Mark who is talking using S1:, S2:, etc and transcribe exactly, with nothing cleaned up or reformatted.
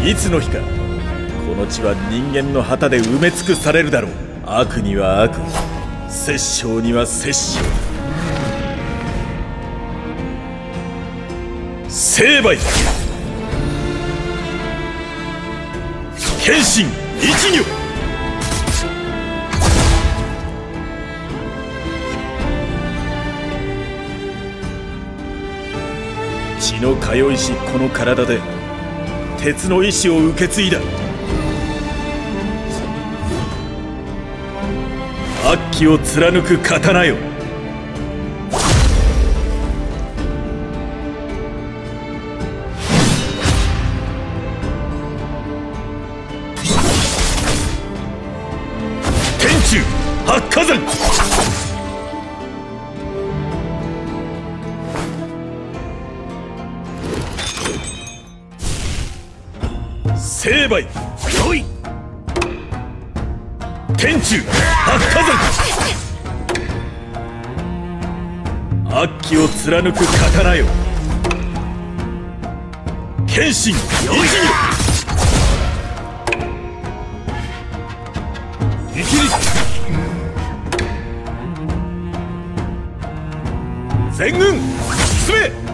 S1: いつの日かこの地は人間の旗で埋め尽くされるだろう。悪には悪、殺生には殺生。成敗、謙信一如。血の通いしこの体で鉄の意志を受け継いだ。悪鬼を貫く刀よ。天誅八火山。成敗、よい。天誅八火山。悪鬼を貫く刀よ。謙信一如。生きり。全軍進め。